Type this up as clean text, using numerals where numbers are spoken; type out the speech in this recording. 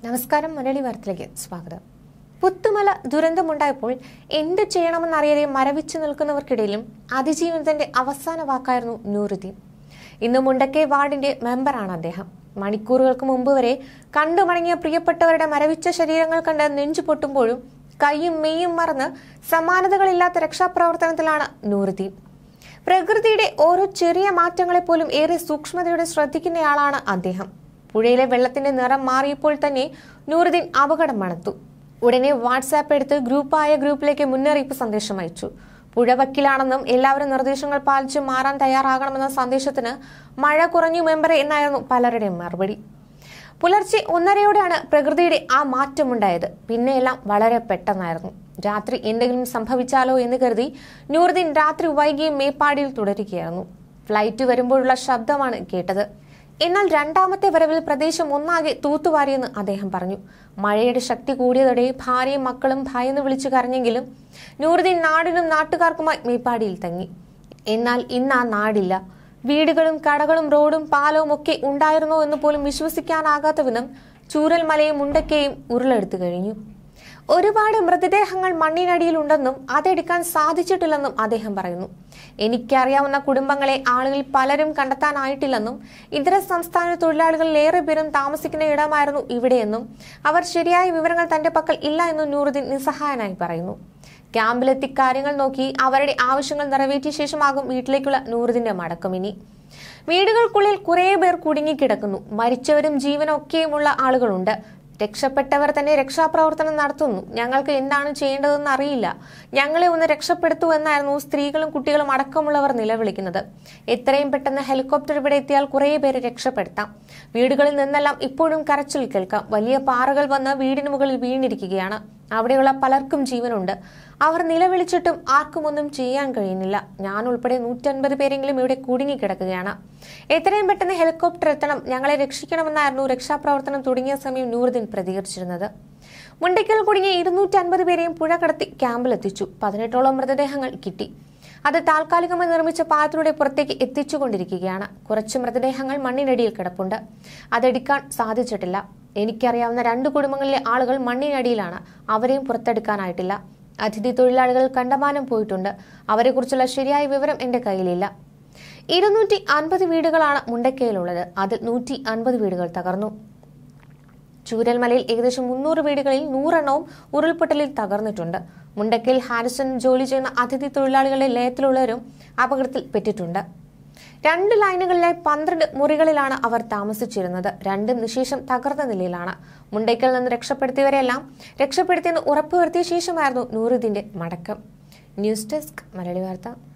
നമസ്കാരം. മലയാളി വാർത്തയിലേക്ക് സ്വാഗതം. പുത്തുമല ദുരന്തമുണ്ടായപ്പോൾ എന്ത് ചെയ്യണമെന്നറിയാതെ മരവിച്ചു നിൽക്കുന്നവർക്കിടയിലും അതിജീവനത്തിന്റെ അവസാന വാക്കായിരുന്നു നൂറുദ്ദീൻ. ഇന്ന് മുണ്ടക്കൈ വാർഡിന്റെ മെമ്പറാണ് അദ്ദേഹം. മണിക്കൂറുകൾക്ക് മുമ്പ് വരെ കണ്ടു മടങ്ങിയ പ്രിയപ്പെട്ടവരുടെ മരവിച്ച ശരീരങ്ങൾ കണ്ട് നെഞ്ചു പൊട്ടുമ്പോഴും കൈയും മെയ്യും മറന്ന് സമാനതകളില്ലാത്ത രക്ഷാപ്രവർത്തനത്തിലാണ് നൂറുദ്ദീൻ. പ്രകൃതിയുടെ ഓരോ ചെറിയ മാറ്റങ്ങളെപ്പോലും ഏറെ സൂക്ഷ്മതയോടെ ശ്രദ്ധിക്കുന്നയാളാണ് അദ്ദേഹം. പുഴയിലെ വെള്ളത്തിന്റെ നിറം മാറിയപ്പോൾ തന്നെ നൂറുദ്ദീൻ അപകടം മണത്തു. ഉടനെ വാട്സാപ്പ് എടുത്ത് ഗ്രൂപ്പിലേക്ക് മുന്നറിയിപ്പ് സന്ദേശം അയച്ചു. പുഴ വക്കിലാണെന്നും എല്ലാവരും നിർദ്ദേശങ്ങൾ പാലിച്ച് മാറാൻ തയ്യാറാകണമെന്ന സന്ദേശത്തിന് മഴ കുറഞ്ഞു മെമ്പറെ എന്നായിരുന്നു പലരുടെയും മറുപടി. പുലർച്ചെ 1:30യോടെയാണ് പ്രകൃതിയുടെ ആ മാറ്റമുണ്ടായത്. പിന്നെയെല്ലാം വളരെ പെട്ടെന്നായിരുന്നു. രാത്രി എന്തെങ്കിലും സംഭവിച്ചാലോ എന്ന് കരുതി നൂറുദ്ദീൻ രാത്രി വൈകിയും മേപ്പാടിയിൽ തുടരുകയായിരുന്നു. ഫ്ലൈറ്റ് വരുമ്പോഴുള്ള ശബ്ദമാണ് കേട്ടത്. എന്നാൽ രണ്ടാമത്തെ വരവിൽ പ്രദേശം ഒന്നാകെ തൂത്തുവാരിയെന്ന് അദ്ദേഹം പറഞ്ഞു. മഴയുടെ ശക്തി കൂടിയതോടെ ഭാര്യയും മക്കളും ഭയന്ന് വിളിച്ചു കരഞ്ഞെങ്കിലും നൂറുദ്ദീൻ നാടിനും നാട്ടുകാർക്കുമായി മേപ്പാടിയിൽ തങ്ങി. എന്നാൽ ഇന്ന് ആ നാടില്ല. വീടുകളും കടകളും റോഡും പാലവും ഒക്കെ ഉണ്ടായിരുന്നോ എന്ന് പോലും വിശ്വസിക്കാനാകാത്ത വിധം ചൂരൽമലയും മുണ്ടക്കയും ഉരുളെടുത്തു കഴിഞ്ഞു. ഒരുപാട് മൃതദേഹങ്ങൾ മണ്ണിനടിയിലുണ്ടെന്നും അതെടുക്കാൻ സാധിച്ചിട്ടില്ലെന്നും അദ്ദേഹം പറയുന്നു. എനിക്കറിയാവുന്ന കുടുംബങ്ങളെ ആളുകൾ പലരും കണ്ടെത്താനായിട്ടില്ലെന്നും ഇതര സംസ്ഥാന തൊഴിലാളികളിൽ ഏറെ പേരും താമസിക്കുന്ന ഇടമായിരുന്നു ഇവിടെയെന്നും അവർ ശരിയായ വിവരങ്ങൾ തന്റെ പക്കൽ ഇല്ല എന്നും നൂറുദ്ദീൻ നിസ്സഹായനായി പറയുന്നു. ക്യാമ്പിലെത്തി കാര്യങ്ങൾ നോക്കി അവരുടെ ആവശ്യങ്ങൾ നിറവേറ്റിയ ശേഷമാകും വീട്ടിലേക്കുള്ള നൂറുദ്ദീന്റെ മടക്കം. ഇനി വീടുകൾക്കുള്ളിൽ കുറെ പേർ കുടുങ്ങിക്കിടക്കുന്നു. മരിച്ചവരും ജീവനൊക്കെയുമുള്ള ആളുകളുണ്ട്. രക്ഷപ്പെട്ടവർ തന്നെ രക്ഷാപ്രവർത്തനം നടത്തുന്നു. ഞങ്ങൾക്ക് എന്താണ് ചെയ്യേണ്ടതെന്ന് അറിയില്ല. ഞങ്ങളെ ഒന്ന് രക്ഷപ്പെടുത്തൂ എന്നായിരുന്നു സ്ത്രീകളും കുട്ടികളും അടക്കമുള്ളവർ നിലവിളിക്കുന്നത്. എത്രയും പെട്ടെന്ന് ഹെലികോപ്റ്റർ ഇവിടെ എത്തിയാൽ കുറെ പേരെ രക്ഷപ്പെടുത്താം. വീടുകളിൽ നിന്നെല്ലാം ഇപ്പോഴും കരച്ചിൽ കേൾക്കാം. വലിയ പാറകൾ വന്ന് വീടിന് മുകളിൽ വീണിരിക്കുകയാണ്. അവിടെയുള്ള പലർക്കും ജീവനുണ്ട്. അവർ നിലവിളിച്ചിട്ടും ആർക്കും ഒന്നും ചെയ്യാൻ കഴിയുന്നില്ല. ഞാൻ ഉൾപ്പെടെ 150 പേരെങ്കിലും ഇവിടെ കുടുങ്ങിക്കിടക്കുകയാണ്. എത്രയും പെട്ടെന്ന് ഹെലികോപ്റ്റർ എത്തണം, ഞങ്ങളെ രക്ഷിക്കണമെന്നായിരുന്നു രക്ഷാപ്രവർത്തനം തുടങ്ങിയ സമയം നൂറുദ്ദീൻ പ്രതികരിച്ചിരുന്നത്. മുണ്ടക്കയിൽ കുടുങ്ങിയ 250 പേരെയും പുഴ കടത്തി ക്യാമ്പിലെത്തിച്ചു. 18ഓളം മൃതദേഹങ്ങൾ കിട്ടി. അത് താൽക്കാലികമായി നിർമ്മിച്ച പാലത്തിലൂടെ പുറത്തേക്ക് എത്തിച്ചുകൊണ്ടിരിക്കുകയാണ്. കുറച്ച് മൃതദേഹങ്ങൾ മണ്ണിനടിയിൽ കിടപ്പുണ്ട്. അതെടുക്കാൻ സാധിച്ചിട്ടില്ല. എനിക്കറിയാവുന്ന 2 കുടുംബങ്ങളിലെ ആളുകൾ മണ്ണിനടിയിലാണ്. അവരെയും പുറത്തെടുക്കാനായിട്ടില്ല. അതിഥി തൊഴിലാളികൾ കണ്ടമാനം പോയിട്ടുണ്ട്. അവരെക്കുറിച്ചുള്ള ശരിയായ വിവരം എന്റെ കയ്യിലില്ല. 250 വീടുകളാണ് മുണ്ടക്കയിലുള്ളത്. അതിൽ 150 വീടുകൾ തകർന്നു. ചൂരൽമലയിൽ ഏകദേശം 300 വീടുകളിൽ 100 എണ്ണവും ഉരുൾപൊട്ടലിൽ തകർന്നിട്ടുണ്ട്. മുണ്ടക്കയിൽ ഹാരിസൺ ജോലി ചെയ്യുന്ന അതിഥി തൊഴിലാളികളുടെ ലയത്തിലുള്ളവരും അപകടത്തിൽ പെട്ടിട്ടുണ്ട്. 2 ലൈനുകളിലായി 12 മുറികളിലാണ് അവർ താമസിച്ചിരുന്നത്. 2 നിശേഷം തകർന്ന നിലയിലാണ്. മുണ്ടക്കയിൽ നിന്ന് രക്ഷപ്പെടുത്തിയവരെല്ലാം രക്ഷപ്പെടുത്തിയെന്ന് ഉറപ്പുവരുത്തിയ ശേഷമായിരുന്നു നൂറുദ്ദീന്റെ മടക്കം. ന്യൂസ് ഡെസ്ക് മലയാളി വാർത്ത.